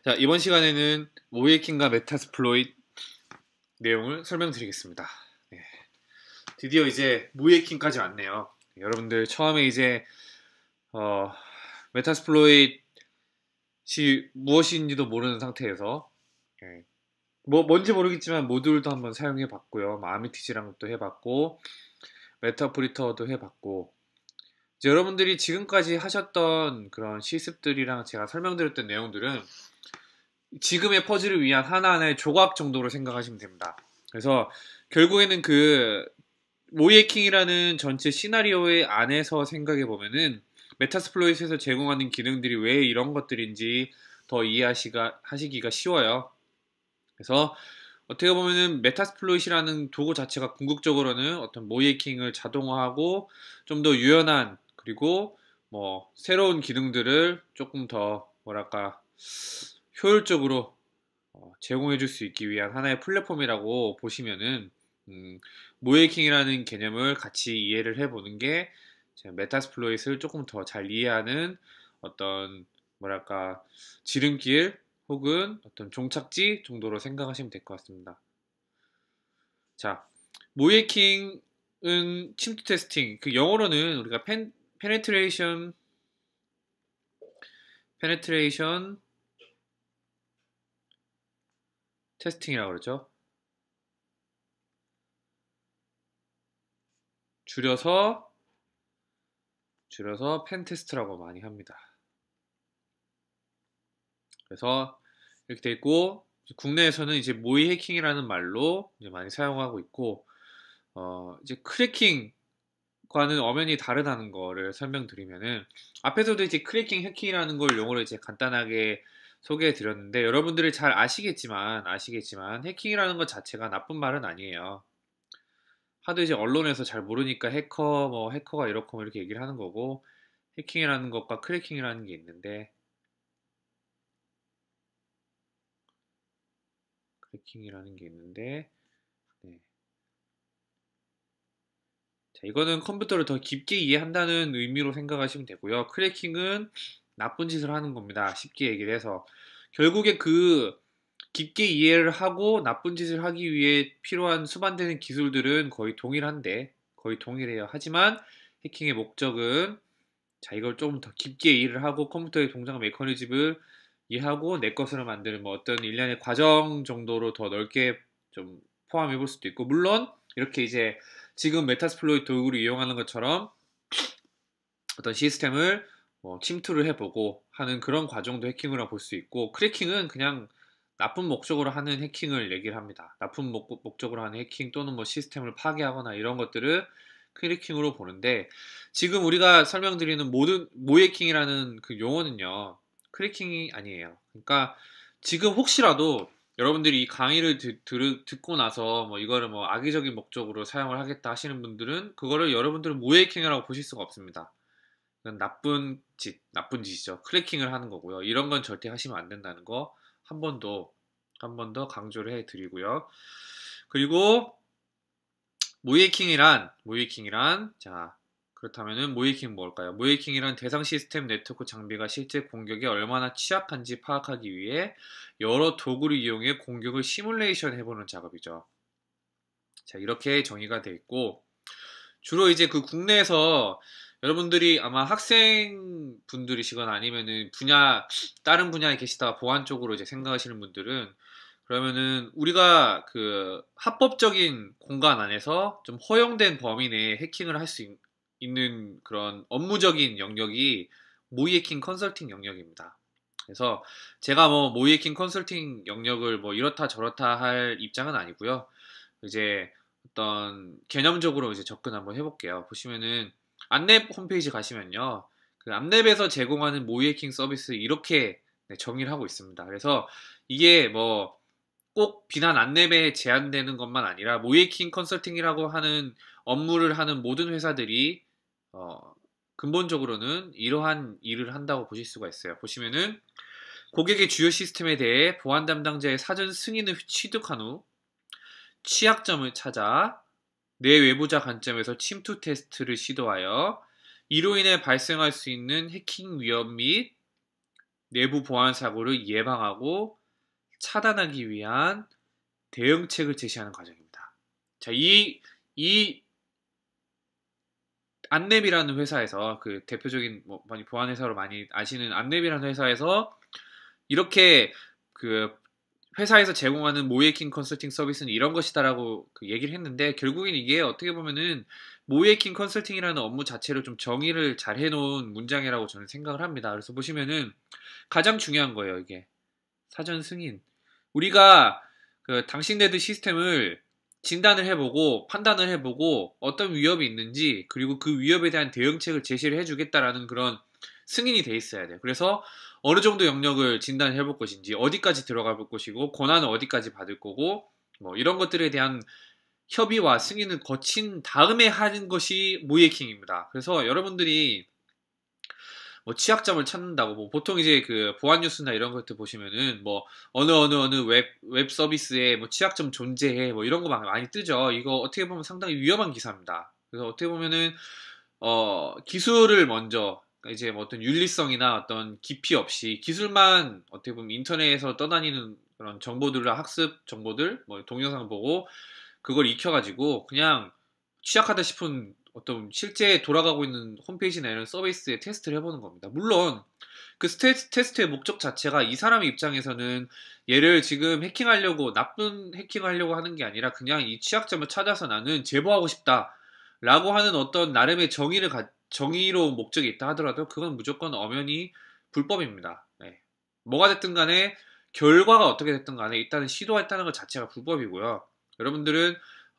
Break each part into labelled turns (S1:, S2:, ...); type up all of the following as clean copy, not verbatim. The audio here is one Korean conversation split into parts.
S1: 자, 이번 시간에는 모이에킹과 메타스플로잇 내용을 설명드리겠습니다. 네, 드디어 이제 모이에킹까지 왔네요. 여러분들 처음에 이제 어, 메타스플로잇이 무엇인지도 모르는 상태에서 뭔지 모르겠지만 모듈도 한번 사용해봤고요. 아미티지랑도 해봤고 메타프리터도 해봤고 이제 여러분들이 지금까지 하셨던 그런 실습들이랑 제가 설명드렸던 내용들은 지금의 퍼즐을 위한 하나하나의 조각 정도로 생각하시면 됩니다. 그래서 결국에는 그 모이에킹이라는 전체 시나리오의 안에서 생각해 보면은 메타스플로잇에서 제공하는 기능들이 왜 이런 것들인지 더 이해하시기가 쉬워요. 그래서 어떻게 보면은 메타스플로잇이라는 도구 자체가 궁극적으로는 어떤 모이에킹을 자동화하고 좀 더 유연한 그리고 뭐 새로운 기능들을 조금 더 뭐랄까 효율적으로 제공해 줄 수 있기 위한 하나의 플랫폼이라고 보시면은 모이에킹이라는 개념을 같이 이해를 해보는 게 메타스플로잇을 조금 더 잘 이해하는 어떤 뭐랄까 지름길 혹은 어떤 종착지 정도로 생각하시면 될 것 같습니다. 자, 모이에킹은 침투 테스팅, 그 영어로는 우리가 페네트레이션 테스팅이라고 그러죠. 줄여서 펜테스트라고 많이 합니다. 그래서 이렇게 돼 있고 국내에서는 이제 모의 해킹이라는 말로 이제 많이 사용하고 있고 이제 크래킹과는 엄연히 다르다는 거를 설명드리면은 앞에서도 이제 크래킹 해킹이라는 걸 용어로 이제 간단하게 소개해 드렸는데 여러분들이 잘 아시겠지만 해킹이라는 것 자체가 나쁜 말은 아니에요. 하도 이제 언론에서 잘 모르니까 해커가 이렇고 이렇게 얘기를 하는 거고 해킹이라는 것과 크래킹이라는 게 있는데 네. 자, 이거는 컴퓨터를 더 깊게 이해한다는 의미로 생각하시면 되고요. 크래킹은 나쁜 짓을 하는 겁니다. 쉽게 얘기를 해서. 결국에 그 깊게 이해를 하고 나쁜 짓을 하기 위해 필요한 수반되는 기술들은 거의 동일해요. 하지만 해킹의 목적은 자, 이걸 좀 더 깊게 이해를 하고 컴퓨터의 동작 메커니즘을 이해하고 내 것으로 만드는 뭐 어떤 일련의 과정 정도로 더 넓게 좀 포함해 볼 수도 있고, 물론 이렇게 이제 지금 메타스플로이트 도구를 이용하는 것처럼 어떤 시스템을 침투를 해보고 하는 그런 과정도 해킹이라고 볼 수 있고, 크래킹은 그냥 나쁜 목적으로 하는 해킹을 얘기를 합니다. 나쁜 목적으로 하는 해킹 또는 뭐 시스템을 파괴하거나 이런 것들을 크래킹으로 보는데, 지금 우리가 설명드리는 모든 모해킹이라는 그 용어는요, 크래킹이 아니에요. 그러니까 지금 혹시라도 여러분들이 이 강의를 듣고 나서 뭐 이거를 뭐 악의적인 목적으로 사용을 하겠다 하시는 분들은 그거를 여러분들은 모해킹이라고 보실 수가 없습니다. 그건 나쁜 짓이죠. 크래킹을 하는 거고요. 이런 건 절대 하시면 안 된다는 거 한 번 더 강조를 해 드리고요. 그리고 모이킹이란 자, 그렇다면은 모이킹 뭘까요? 모이킹이란 대상 시스템 네트워크 장비가 실제 공격에 얼마나 취약한지 파악하기 위해 여러 도구를 이용해 공격을 시뮬레이션 해보는 작업이죠. 자, 이렇게 정의가 되어 있고, 주로 이제 그 국내에서 여러분들이 아마 학생분들이시거나 아니면은 다른 분야에 계시다가 보안 쪽으로 이제 생각하시는 분들은 그러면은 우리가 그 합법적인 공간 안에서 좀 허용된 범위 내에 해킹을 할 수 있는 그런 업무적인 영역이 모이해킹 컨설팅 영역입니다. 그래서 제가 뭐 모이해킹 컨설팅 영역을 뭐 이렇다 저렇다 할 입장은 아니고요. 이제 어떤 개념적으로 이제 접근 한번 해볼게요. 보시면은 안랩 홈페이지 가시면요. 그 안랩에서 제공하는 모이해킹 서비스 이렇게 정의를 하고 있습니다. 그래서 이게 뭐 꼭 비단 안랩에 제한되는 것만 아니라 모이해킹 컨설팅이라고 하는 업무를 하는 모든 회사들이 근본적으로는 이러한 일을 한다고 보실 수가 있어요. 보시면은 고객의 주요 시스템에 대해 보안 담당자의 사전 승인을 취득한 후 취약점을 찾아 내 외부자 관점에서 침투 테스트를 시도하여 이로 인해 발생할 수 있는 해킹 위험 및 내부 보안 사고를 예방하고 차단하기 위한 대응책을 제시하는 과정입니다. 자, 이 안랩이라는 회사에서 그 대표적인 뭐 많이 보안 회사로 많이 아시는 안랩이라는 회사에서 이렇게 그 회사에서 제공하는 모이에킹 컨설팅 서비스는 이런 것이다라고 그 얘기를 했는데 결국엔 이게 어떻게 보면은 모이에킹 컨설팅이라는 업무 자체를 좀 정의를 잘 해놓은 문장이라고 저는 생각을 합니다. 그래서 보시면은 가장 중요한 거예요, 이게. 사전 승인. 우리가 그 당신네들 시스템을 진단을 해보고 판단을 해보고 어떤 위협이 있는지 그리고 그 위협에 대한 대응책을 제시를 해주겠다라는 그런 승인이 돼 있어야 돼요. 그래서 어느 정도 영역을 진단을 해볼 것인지 어디까지 들어가 볼 것이고 권한은 어디까지 받을 거고 뭐 이런 것들에 대한 협의와 승인을 거친 다음에 하는 것이 모이에킹입니다. 그래서 여러분들이 뭐 취약점을 찾는다고 뭐 보통 이제 그 보안 뉴스나 이런 것들 보시면은 뭐 어느 웹 서비스에 뭐 취약점 존재해 뭐 이런 거 많이 뜨죠. 이거 어떻게 보면 상당히 위험한 기사입니다. 그래서 어떻게 보면은 기술을 먼저 이제 뭐 어떤 윤리성이나 어떤 깊이 없이 기술만 어떻게 보면 인터넷에서 떠다니는 그런 정보들을 학습 정보들 뭐 동영상 보고 그걸 익혀가지고 그냥 취약하다 싶은 어떤 실제 돌아가고 있는 홈페이지나 이런 서비스에 테스트를 해보는 겁니다. 물론 그 테스트의 목적 자체가 이 사람의 입장에서는 얘를 지금 해킹하려고 나쁜 해킹하려고 하는 게 아니라 그냥 이 취약점을 찾아서 나는 제보하고 싶다 라고 하는 어떤 나름의 정의로 목적이 있다 하더라도 그건 무조건 엄연히 불법입니다. 네. 뭐가 됐든 간에 결과가 어떻게 됐든 간에 일단은 시도했다는 것 자체가 불법이고요. 여러분들은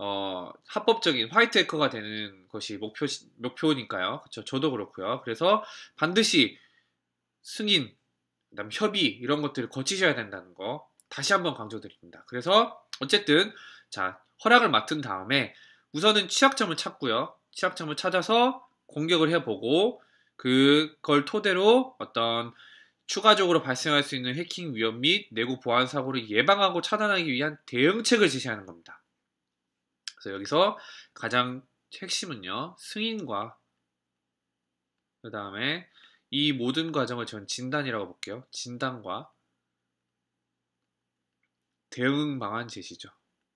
S1: 합법적인 화이트 해커가 되는 것이 목표니까요. 그렇죠. 저도 그렇고요. 그래서 반드시 승인, 그다음 협의 이런 것들을 거치셔야 된다는 거 다시 한번 강조드립니다. 그래서 어쨌든 자 허락을 맡은 다음에 우선은 취약점을 찾고요. 취약점을 찾아서 공격을 해보고 그걸 토대로 어떤 추가적으로 발생할 수 있는 해킹 위험 및 내부 보안 사고를 예방하고 차단하기 위한 대응책을 제시하는 겁니다. 그래서 여기서 가장 핵심은요, 승인과 그 다음에 이 모든 과정을 저는 진단이라고 볼게요. 진단과 대응 방안 제시죠.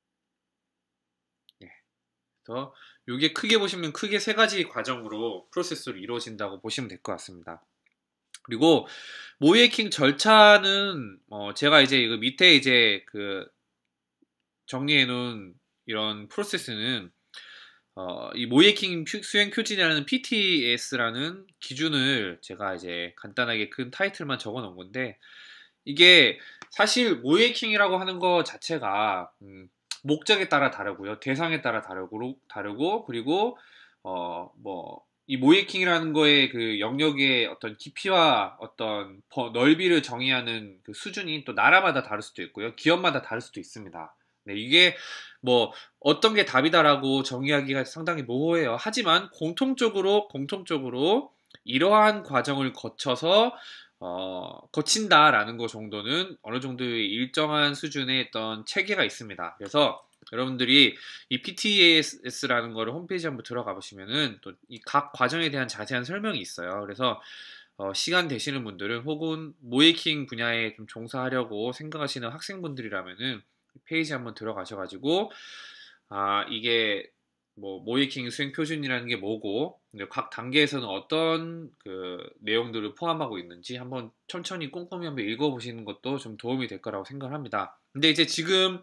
S1: 네. 그래서 이게 크게 보시면 크게 세 가지 과정으로 프로세스로 이루어진다고 보시면 될 것 같습니다. 그리고 모이해킹 절차는 제가 이제 그 밑에 이제 그 정리해 놓은 이런 프로세스는 이 모이해킹 수행 표준이라는 PTS라는 기준을 제가 이제 간단하게 큰 타이틀만 적어 놓은 건데 이게 사실 모이해킹이라고 하는 거 자체가 목적에 따라 다르고요. 대상에 따라 다르고 그리고 뭐 이 모이해킹이라는 거의 그 영역의 어떤 깊이와 어떤 넓이를 정의하는 그 수준이 또 나라마다 다를 수도 있고요. 기업마다 다를 수도 있습니다. 네, 이게 뭐 어떤 게 답이다라고 정의하기가 상당히 모호해요. 하지만 공통적으로 이러한 과정을 거쳐서 거친다라는 것 정도는 어느 정도의 일정한 수준의 어떤 체계가 있습니다. 그래서 여러분들이 이 PTS라는 거를 홈페이지 한번 들어가 보시면은 또 이 각 과정에 대한 자세한 설명이 있어요. 그래서 시간 되시는 분들은 혹은 모이킹 분야에 좀 종사하려고 생각하시는 학생분들이라면은 페이지 한번 들어가셔가지고 이게 뭐 모이킹 수행 표준이라는 게 뭐고 각 단계에서는 어떤 그 내용들을 포함하고 있는지 한번 천천히 꼼꼼히 한번 읽어보시는 것도 좀 도움이 될 거라고 생각합니다. 근데 이제 지금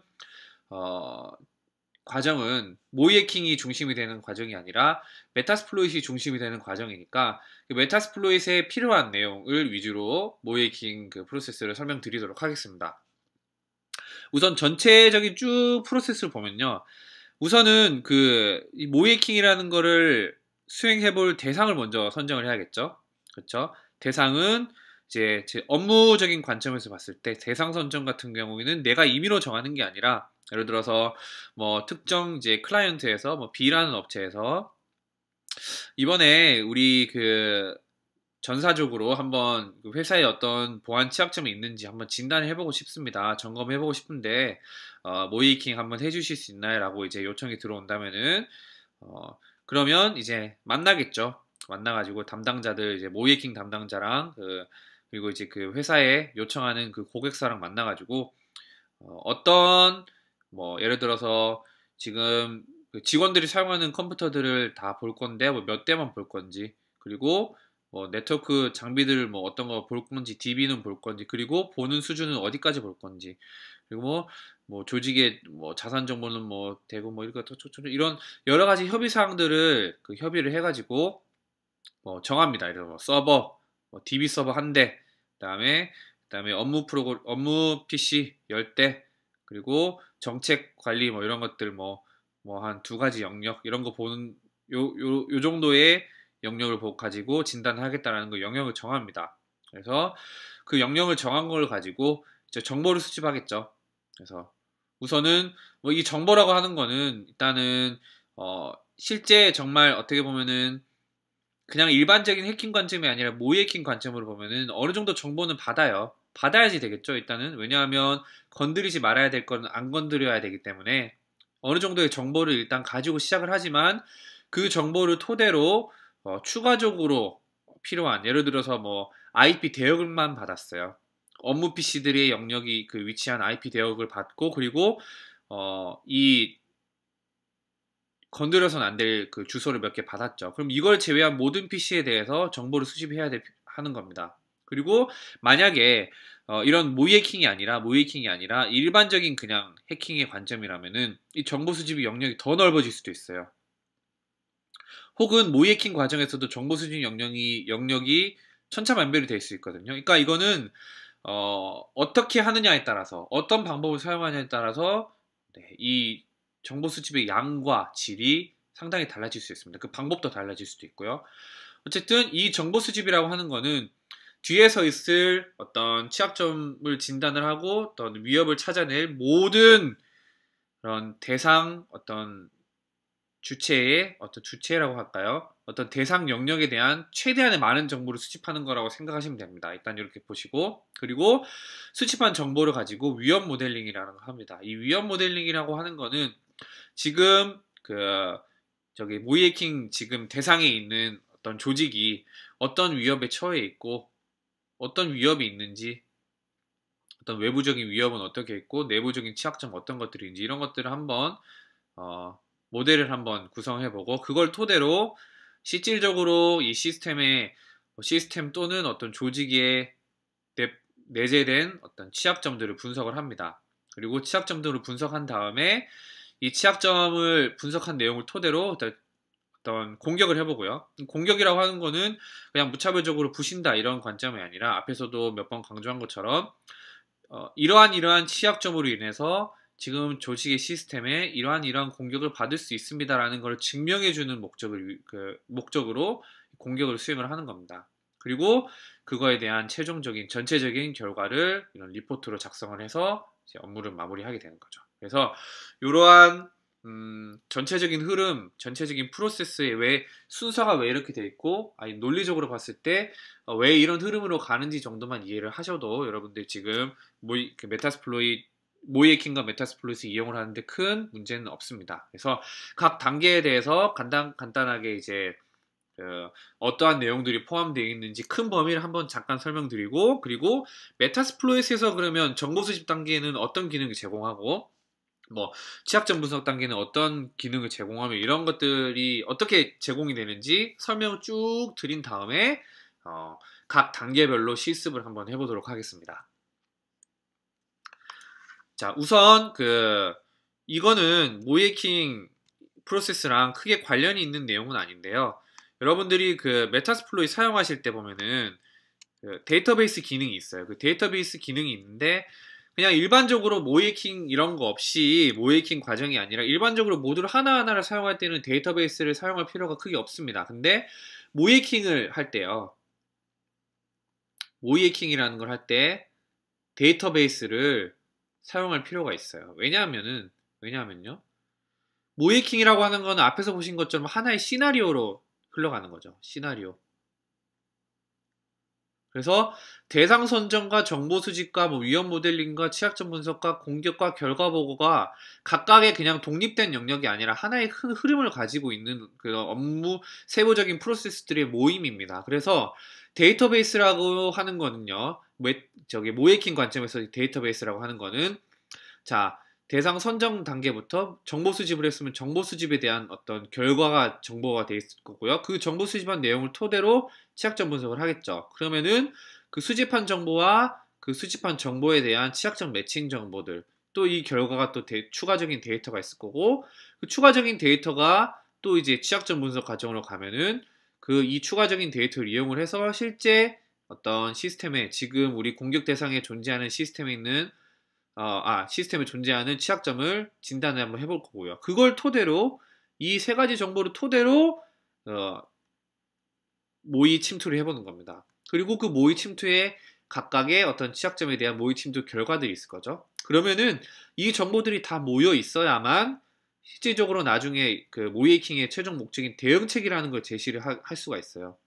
S1: 과정은 모이해킹이 중심이 되는 과정이 아니라 메타스플로잇이 중심이 되는 과정이니까 그 메타스플로잇에 필요한 내용을 위주로 모이해킹 그 프로세스를 설명드리도록 하겠습니다. 우선 전체적인 쭉 프로세스를 보면요. 우선은 이 모이해킹이라는 거를 수행해볼 대상을 먼저 선정을 해야겠죠. 그렇죠? 대상은 이제 제 업무적인 관점에서 봤을 때 대상 선정 같은 경우에는 내가 임의로 정하는 게 아니라 예를 들어서 뭐 특정 이제 클라이언트에서 뭐 B라는 업체에서 이번에 우리 그 전사적으로 한번 그 회사에 어떤 보안 취약점이 있는지 한번 진단을 해보고 싶습니다. 점검해보고 싶은데 모이킹 한번 해주실 수 있나요? 라고 이제 요청이 들어온다면은 그러면 이제 만나겠죠. 만나가지고 담당자들 이제 모이킹 담당자랑 그 그리고 이제 그 회사에 요청하는 그 고객사랑 만나가지고 어떤 뭐 예를 들어서 지금 그 직원들이 사용하는 컴퓨터들을 다 볼 건데 뭐 몇 대만 볼 건지, 그리고 뭐 네트워크 장비들 뭐 어떤 거 볼 건지, DB는 볼 건지, 그리고 보는 수준은 어디까지 볼 건지, 그리고 뭐 조직의 뭐 자산 정보는 뭐 되고 뭐 이런 여러 가지 협의 사항들을 그 협의를 해가지고 뭐 정합니다. 이런 뭐 서버, 뭐 DB 서버 한 대, 그다음에 업무 PC 10대, 그리고 정책 관리 뭐 이런 것들 뭐 한 두 가지 영역 이런 거 보는 요 정도의 영역을 가지고 진단을 하겠다라는 거 영역을 정합니다. 그래서 그 영역을 정한 걸 가지고 이제 정보를 수집하겠죠. 그래서 우선은 뭐 이 정보라고 하는 거는 일단은 실제 정말 어떻게 보면은 그냥 일반적인 해킹 관점이 아니라 모의 해킹 관점으로 보면은 어느 정도 정보는 받아요. 받아야지 되겠죠, 일단은. 왜냐하면 건드리지 말아야 될 거는 안 건드려야 되기 때문에 어느 정도의 정보를 일단 가지고 시작을 하지만 그 정보를 토대로 추가적으로 필요한, 예를 들어서 뭐 IP 대역만 받았어요. 업무 PC들의 영역이 그 위치한 IP 대역을 받고, 그리고 이 건드려서는 안 될 그 주소를 몇 개 받았죠. 그럼 이걸 제외한 모든 PC에 대해서 정보를 수집해야 하는 겁니다. 그리고 만약에 이런 모의 해킹이 아니라 일반적인 그냥 해킹의 관점이라면은 이 정보 수집의 영역이 더 넓어질 수도 있어요. 혹은 모의 해킹 과정에서도 정보 수집 영역이 천차만별이 될 수 있거든요. 그러니까 이거는 어떻게 하느냐에 따라서, 어떤 방법을 사용하냐에 따라서 이 정보 수집의 양과 질이 상당히 달라질 수 있습니다. 그 방법도 달라질 수도 있고요. 어쨌든 이 정보 수집이라고 하는 거는 뒤에서 있을 어떤 취약점을 진단을 하고 어떤 위협을 찾아낼 모든 그런 대상 어떤 주체의 어떤 주체라고 할까요? 어떤 대상 영역에 대한 최대한의 많은 정보를 수집하는 거라고 생각하시면 됩니다. 일단 이렇게 보시고, 그리고 수집한 정보를 가지고 위협 모델링이라는 걸 합니다. 이 위협 모델링이라고 하는 거는 지금 저기 모이해킹 지금 대상에 있는 어떤 조직이 어떤 위협에 처해 있고 어떤 위협이 있는지, 어떤 외부적인 위협은 어떻게 있고 내부적인 취약점 어떤 것들이 있는지 이런 것들을 한번 모델을 한번 구성해보고, 그걸 토대로 실질적으로 이 시스템 또는 어떤 조직에 내재된 어떤 취약점들을 분석을 합니다. 그리고 취약점들을 분석한 다음에 이 취약점을 분석한 내용을 토대로 어떤 공격을 해보고요. 공격이라고 하는 거는 그냥 무차별적으로 부신다 이런 관점이 아니라 앞에서도 몇 번 강조한 것처럼 이러한 취약점으로 인해서 지금 조직의 시스템에 이러한 공격을 받을 수 있습니다라는 걸 증명해주는 목적으로 공격을 수행을 하는 겁니다. 그리고 그거에 대한 전체적인 결과를 이런 리포트로 작성을 해서 이제 업무를 마무리하게 되는 거죠. 그래서 이러한 전체적인 흐름, 전체적인 프로세스에 순서가 왜 이렇게 돼 있고, 아니 논리적으로 봤을 때 왜 이런 흐름으로 가는지 정도만 이해를 하셔도 여러분들 지금 모이해킹과 메타스플로이트 이용을 하는데 큰 문제는 없습니다. 그래서 각 단계에 대해서 간단하게 이제 어떠한 내용들이 포함되어 있는지 큰 범위를 한번 잠깐 설명드리고, 그리고 메타스플로이트에서 그러면 정보 수집 단계에는 어떤 기능을 제공하고 뭐 취약점 분석 단계는 어떤 기능을 제공하며 이런 것들이 어떻게 제공이 되는지 설명을 쭉 드린 다음에 각 단계별로 실습을 한번 해보도록 하겠습니다. 자, 우선 이거는 모이해킹 프로세스랑 크게 관련이 있는 내용은 아닌데요. 여러분들이 그 메타스플로이 사용하실 때 보면은 데이터베이스 기능이 있어요. 그 데이터베이스 기능이 있는데 그냥 일반적으로 모이해킹 이런 거 없이, 모이해킹 과정이 아니라 일반적으로 모듈 하나하나를 사용할 때는 데이터베이스를 사용할 필요가 크게 없습니다. 근데 모이해킹을 할 때요. 모이해킹이라는 걸 할 때 데이터베이스를 사용할 필요가 있어요. 왜냐하면요. 모이해킹이라고 하는 거는 앞에서 보신 것처럼 하나의 시나리오로 흘러가는 거죠. 시나리오. 그래서 대상 선정과 정보 수집과 뭐 위험 모델링과 취약점 분석과 공격과 결과 보고가 각각의 그냥 독립된 영역이 아니라 하나의 큰 흐름을 가지고 있는 그 업무 세부적인 프로세스들의 모임입니다. 그래서 데이터베이스라고 하는 거는요. 저기 모이킹 관점에서 데이터베이스라고 하는 거는 자, 대상 선정 단계부터 정보 수집을 했으면 정보 수집에 대한 어떤 결과가 정보가 돼 있을 거고요. 그 정보 수집한 내용을 토대로 취약점 분석을 하겠죠. 그러면은 그 수집한 정보와 그 수집한 정보에 대한 취약점 매칭 정보들, 또 이 결과가 또 추가적인 데이터가 있을 거고, 그 추가적인 데이터가 또 이제 취약점 분석 과정으로 가면은 그 이 추가적인 데이터를 이용을 해서 실제 어떤 시스템에 지금 우리 공격 대상에 존재하는 시스템에 있는 시스템에 존재하는 취약점을 진단을 한번 해볼 거고요. 그걸 토대로 이 세 가지 정보를 토대로 모의 침투를 해보는 겁니다. 그리고 그 모의 침투에 각각의 어떤 취약점에 대한 모의 침투 결과들이 있을 거죠. 그러면은 이 정보들이 다 모여 있어야만 실질적으로 나중에 그 모이킹의 최종 목적인 대응책이라는 걸 제시를 할 수가 있어요.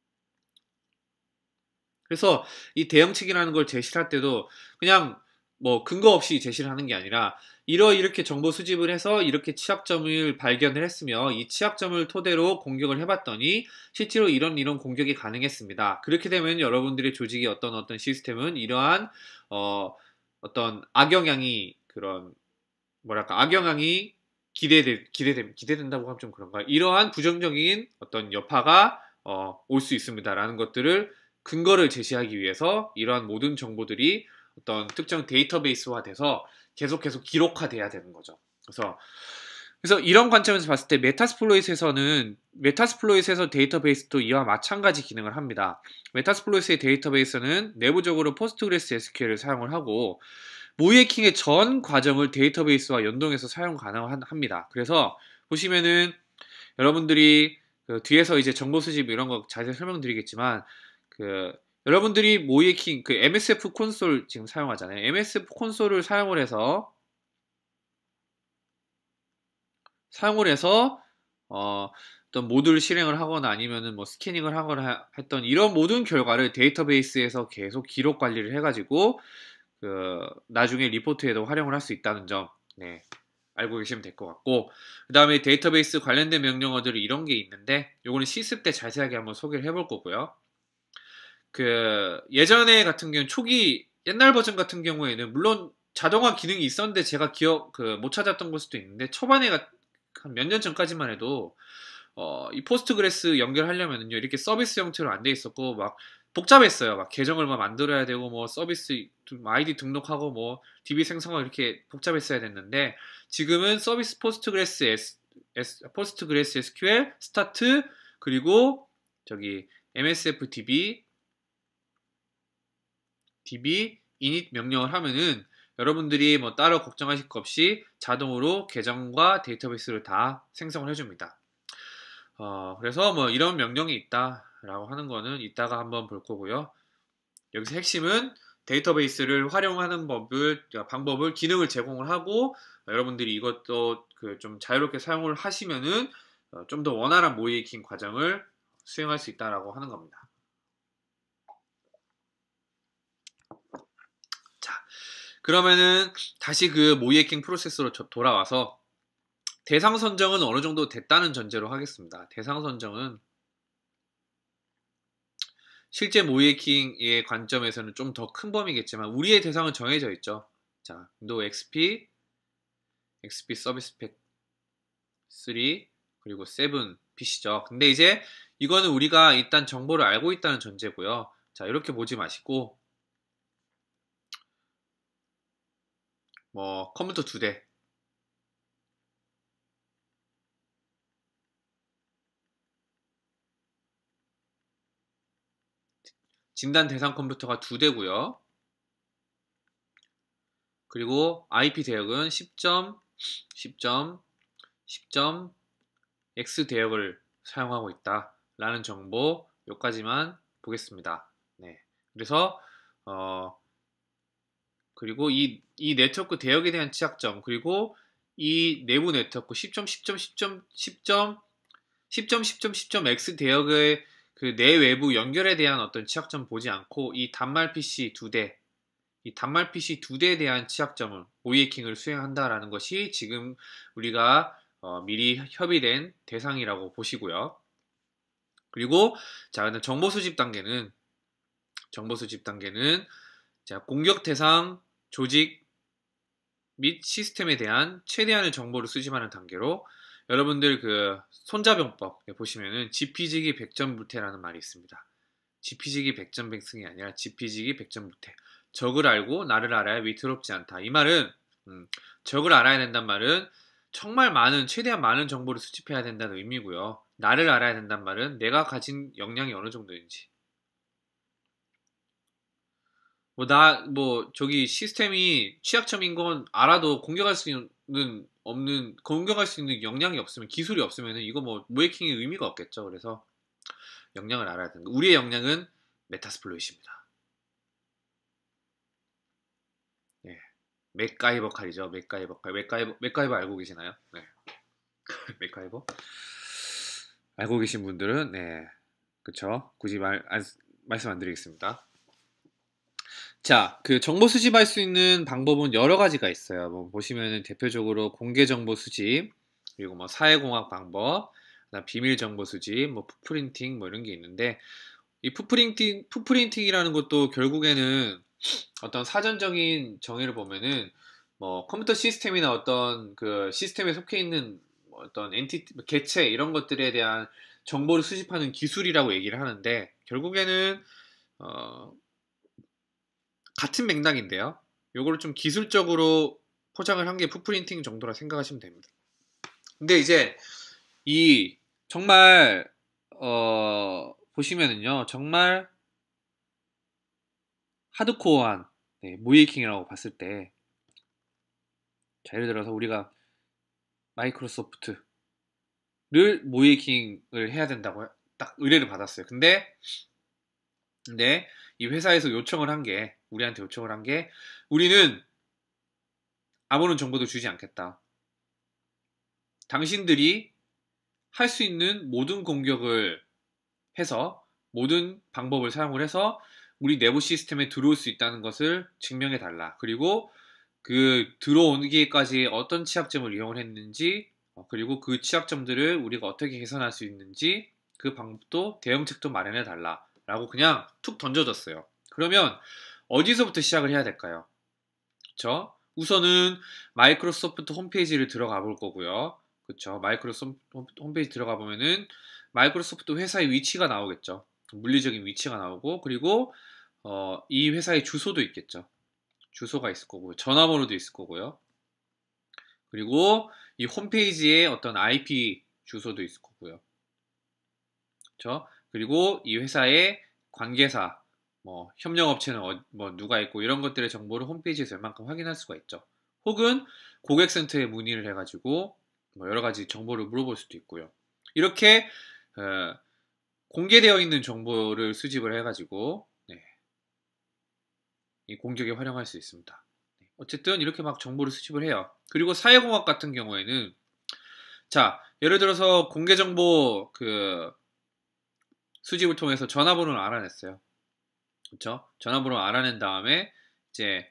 S1: 그래서 이 대응책이라는 걸 제시할 때도 그냥 뭐 근거 없이 제시를 하는 게 아니라 이렇게 정보 수집을 해서 이렇게 취약점을 발견을 했으며 이 취약점을 토대로 공격을 해봤더니 실제로 이런 공격이 가능했습니다. 그렇게 되면 여러분들의 조직의 어떤 시스템은 이러한 어떤 악영향이 그런 뭐랄까 악영향이 기대된다고 하면 좀 그런가요? 이러한 부정적인 어떤 여파가 올 수 있습니다라는 것들을 근거를 제시하기 위해서 이러한 모든 정보들이 어떤 특정 데이터베이스화 돼서 계속 기록화돼야 되는 거죠. 그래서 이런 관점에서 봤을 때 메타스플로잇에서 데이터베이스도 이와 마찬가지 기능을 합니다. 메타스플로잇의 데이터베이스는 내부적으로 포스트그레스 SQL을 사용을 하고 모이해킹의 전 과정을 데이터베이스와 연동해서 사용 가능합니다. 그래서 보시면은 여러분들이 그 뒤에서 이제 정보 수집 이런 거 자세히 설명드리겠지만 여러분들이 모이해킹 그 MSF 콘솔 지금 사용하잖아요. MSF 콘솔을 사용을 해서 어떤 모듈 실행을 하거나 아니면은 뭐 스캐닝을 하거나 했던 이런 모든 결과를 데이터베이스에서 계속 기록 관리를 해가지고 나중에 리포트에도 활용을 할 수 있다는 점, 네, 알고 계시면 될 것 같고, 그 다음에 데이터베이스 관련된 명령어들이 이런 게 있는데, 요거는 실습 때 자세하게 한번 소개를 해볼 거고요. 예전에 같은 경우는 옛날 버전 같은 경우에는 물론 자동화 기능이 있었는데 제가 못 찾았던 걸 수도 있는데, 초반에 한 몇 년 전까지만 해도 이 포스트그레스 연결하려면요 이렇게 서비스 형태로 안 돼 있었고 막 복잡했어요. 막 계정을 막 만들어야 되고 뭐 서비스 아이디 등록하고 뭐 DB 생성하고 이렇게 복잡했어야 됐는데 지금은 서비스 포스트그레스 SQL 스타트 그리고 저기 MSF DB init 명령을 하면은 여러분들이 뭐 따로 걱정하실 것 없이 자동으로 계정과 데이터베이스를 다 생성을 해줍니다. 그래서 뭐 이런 명령이 있다라고 하는 거는 이따가 한번 볼 거고요. 여기서 핵심은 데이터베이스를 활용하는 방법을 기능을 제공을 하고 여러분들이 이것도 좀 자유롭게 사용을 하시면은 좀 더 원활한 모이킹 과정을 수행할 수 있다라고 하는 겁니다. 자, 그러면은 다시 모이킹 프로세스로 돌아와서 대상 선정은 어느 정도 됐다는 전제로 하겠습니다. 대상 선정은 실제 모이해킹의 관점에서는 좀 더 큰 범위겠지만 우리의 대상은 정해져 있죠. 자, 윈도우 XP 서비스 팩 3 그리고 7 PC죠. 근데 이제 이거는 우리가 일단 정보를 알고 있다는 전제고요. 자, 이렇게 보지 마시고 뭐 컴퓨터 2대 진단 대상 컴퓨터가 2대고요. 그리고 IP 대역은 10.10.10.x 대역을 사용하고 있다라는 정보 여기까지만 보겠습니다. 네. 그래서 그리고 이 네트워크 대역에 대한 취약점 그리고 이 내부 네트워크 10.10.10.10.10.x 대역의 내외부 연결에 대한 어떤 취약점 보지 않고 이 단말 PC 2대 이 단말 PC 2대에 대한 취약점을 모이해킹을 수행한다라는 것이 지금 우리가 미리 협의된 대상이라고 보시고요. 그리고 자, 정보 수집 단계는 정보 수집 단계는 자, 공격 대상, 조직 및 시스템에 대한 최대한의 정보를 수집하는 단계로 여러분들 그 손자병법 보시면은 지피지기 백전불태라는 말이 있습니다. 지피지기 백전백승이 아니라 지피지기 백전불태. 적을 알고 나를 알아야 위태롭지 않다. 이 말은 적을 알아야 된다는 말은 정말 많은 최대한 많은 정보를 수집해야 된다는 의미고요. 나를 알아야 된다는 말은 내가 가진 역량이 어느 정도인지. 저기 시스템이 취약점인 건 알아도 공격할 수 있는 역량이 없으면, 기술이 없으면 이거 모해킹의 의미가 없겠죠. 그래서 역량을 알아야 된다. 우리의 역량은 메타스플로잇입니다. 예. 맥가이버 칼이죠. 맥가이버 칼. 맥가이버 알고 계시나요? 네. 맥가이버? 알고 계신 분들은, 네. 그쵸. 굳이 말씀 안 드리겠습니다. 자, 그 정보 수집할 수 있는 방법은 여러 가지가 있어요. 보시면은 대표적으로 공개 정보 수집, 그리고 사회공학 방법, 비밀 정보 수집, 푸프린팅 이런 게 있는데, 이 푸프린팅이라는 것도 결국에는 어떤 사전적인 정의를 보면은 컴퓨터 시스템이나 어떤 그 시스템에 속해 있는 어떤 개체 이런 것들에 대한 정보를 수집하는 기술이라고 얘기를 하는데, 결국에는 같은 맥락인데요. 요거를 좀 기술적으로 포장을 한 게 푸프린팅 정도라 생각하시면 됩니다. 근데 이제 이 정말 보시면은요, 정말 하드코어한 모이킹이라고 봤을 때, 자, 예를 들어서 우리가 마이크로소프트를 모이킹을 해야 된다고 딱 의뢰를 받았어요. 근데 이 회사에서 우리한테 요청을 한 게, 우리는 아무런 정보도 주지 않겠다. 당신들이 할 수 있는 모든 공격을 해서, 모든 방법을 사용을 해서 우리 내부 시스템에 들어올 수 있다는 것을 증명해 달라. 그리고 그 들어오기까지 어떤 취약점을 이용을 했는지, 그리고 그 취약점들을 우리가 어떻게 개선할 수 있는지, 그 방법도 대응책도 마련해 달라 라고 그냥 툭 던져줬어요. 그러면 어디서부터 시작을 해야 될까요? 그쵸? 우선은 마이크로소프트 홈페이지를 들어가 볼 거고요. 그쵸? 마이크로소프트 홈페이지 들어가 보면은 마이크로소프트 회사의 위치가 나오겠죠. 물리적인 위치가 나오고, 그리고 이 회사의 주소도 있겠죠. 주소가 있을 거고요. 전화번호도 있을 거고요. 그리고 이 홈페이지에 어떤 IP 주소도 있을 거고요. 그렇죠? 그리고 이 회사의 관계사, 협력업체는 누가 있고, 이런 것들의 정보를 홈페이지에서 웬만큼 확인할 수가 있죠. 혹은 고객센터에 문의를 해가지고 여러 가지 정보를 물어볼 수도 있고요. 이렇게 공개되어 있는 정보를 수집을 해가지고 이 공격에 활용할 수 있습니다. 어쨌든 이렇게 막 정보를 수집을 해요. 그리고 사회공학 같은 경우에는, 자, 예를 들어서 공개정보 수집을 통해서 전화번호를 알아냈어요. 그렇죠? 전화번호를 알아낸 다음에 이제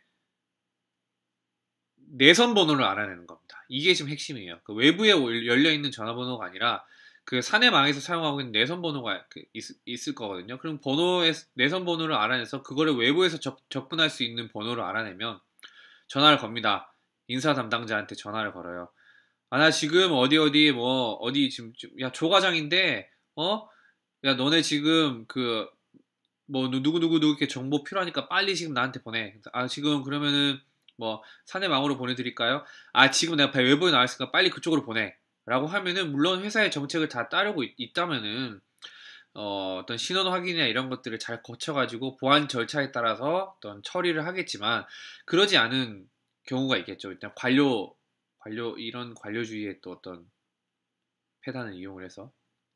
S1: 내선 번호를 알아내는 겁니다. 이게 지금 핵심이에요. 그 외부에 열려 있는 전화번호가 아니라 그 사내망에서 사용하고 있는 내선 번호가 있을 거거든요. 그럼 내선 번호를 알아내서 그거를 외부에서 접근할 수 있는 번호를 알아내면 전화를 겁니다. 인사 담당자한테 전화를 걸어요. 나 지금 어디 지금 야, 조 과장인데 야, 너네 지금 누구 이렇게 정보 필요하니까 빨리 지금 나한테 보내. 지금 그러면은 사내망으로 보내드릴까요? 지금 내가 외부에 나와 있으니까 빨리 그쪽으로 보내. 라고 하면은, 물론 회사의 정책을 다 따르고 있다면은, 어떤 신원 확인이나 이런 것들을 잘 거쳐가지고 보안 절차에 따라서 어떤 처리를 하겠지만, 그러지 않은 경우가 있겠죠. 일단 이런 관료주의의 또 어떤 패단을 이용을 해서.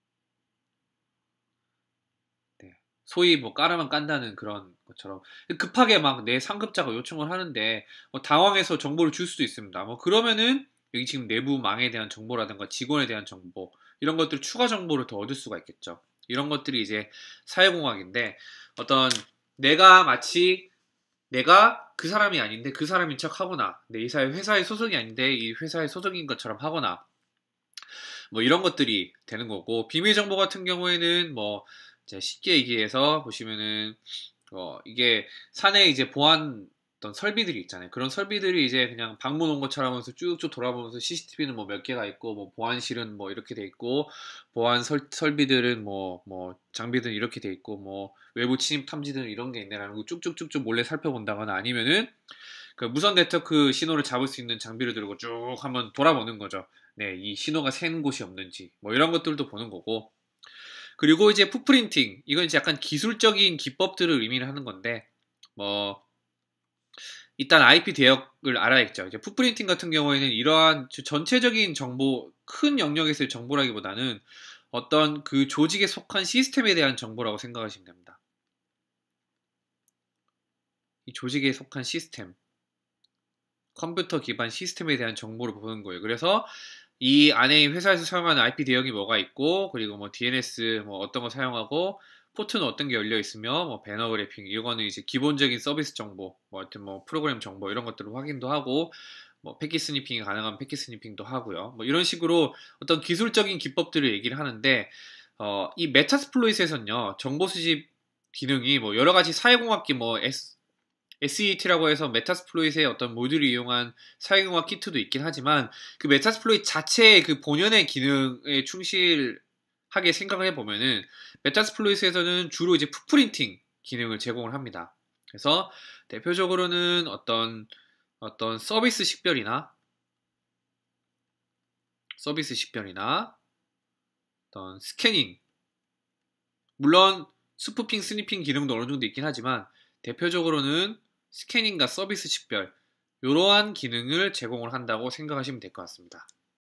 S1: 소위 까라만 깐다는 그런 것처럼 급하게 막 내 상급자가 요청을 하는데 당황해서 정보를 줄 수도 있습니다. 그러면은 여기 지금 내부망에 대한 정보라든가 직원에 대한 정보, 이런 것들 추가 정보를 더 얻을 수가 있겠죠. 이런 것들이 이제 사회공학인데, 어떤 내가 그 사람이 아닌데 그 사람인 척 하거나, 이 회사의 소속이 아닌데 이 회사의 소속인 것처럼 하거나, 이런 것들이 되는 거고, 비밀 정보 같은 경우에는 이제 쉽게 얘기해서 보시면은 이게 산에 이제 보안 어떤 설비들이 있잖아요. 그런 설비들이 이제 그냥 방문 온 것처럼 하면서 쭉쭉 돌아보면서 CCTV는 뭐 몇 개가 있고, 뭐 보안실은 뭐 이렇게 돼 있고, 보안 설비들은 뭐 장비들은 이렇게 돼 있고, 뭐 외부 침입 탐지들은 이런 게 있네라는 거 쭉쭉쭉쭉 몰래 살펴본다거나 아니면은 그 무선 네트워크 신호를 잡을 수 있는 장비를 들고 쭉 한번 돌아보는 거죠. 네, 이 신호가 새는 곳이 없는지 뭐 이런 것들도 보는 거고. 그리고 이제 풋프린팅 이건 이제 약간 기술적인 기법들을 의미를 하는 건데 뭐 일단 IP 대역을 알아야겠죠. 이제 풋프린팅 같은 경우에는 이러한 전체적인 정보, 큰 영역에서의 정보라기보다는 어떤 그 조직에 속한 시스템에 대한 정보라고 생각하시면 됩니다. 이 조직에 속한 시스템, 컴퓨터 기반 시스템에 대한 정보를 보는 거예요. 그래서 이 안에 회사에서 사용하는 IP 대역이 뭐가 있고, 그리고 뭐 DNS 뭐 어떤 거 사용하고, 포트는 어떤 게 열려 있으며, 뭐 배너 그래핑 이거는 이제 기본적인 서비스 정보, 뭐 하여튼 뭐 프로그램 정보 이런 것들을 확인도 하고, 뭐 패킷 스니핑이 가능한 패킷 스니핑도 하고요. 뭐 이런 식으로 어떤 기술적인 기법들을 얘기를 하는데, 이 메타스플로이트에서는요 정보 수집 기능이 뭐 여러 가지 사회공학기 뭐 SET라고 해서 메타스플로잇의 어떤 모듈을 이용한 사회공학 키트도 있긴 하지만 그 메타스플로잇 자체의 그 본연의 기능에 충실하게 생각을 해보면은 메타스플로잇에서는 주로 이제 풋프린팅 기능을 제공을 합니다. 그래서 대표적으로는 어떤 서비스 식별이나 어떤 스캐닝, 물론 스푸핑, 스니핑 기능도 어느 정도 있긴 하지만 대표적으로는 스캐닝과 서비스 식별 이러한 기능을 제공을 한다고 생각하시면 될 것 같습니다.